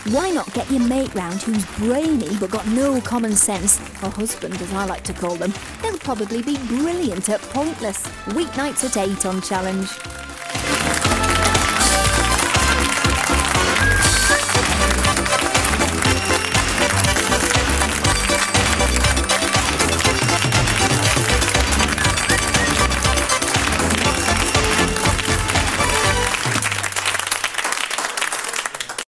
Why not get your mate round who's brainy but got no common sense, or husband as I like to call them? They'll probably be brilliant at Pointless. Weeknights at 8 on Challenge.